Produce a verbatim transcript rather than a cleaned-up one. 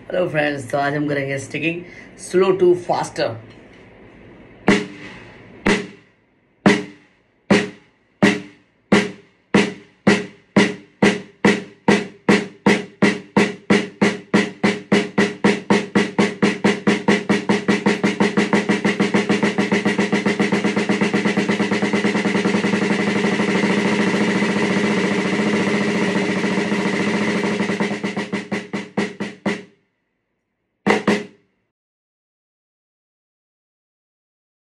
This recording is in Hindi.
हेलो फ्रेंड्स, तो आज हम करेंगे स्टिकिंग स्लो टू फास्टर।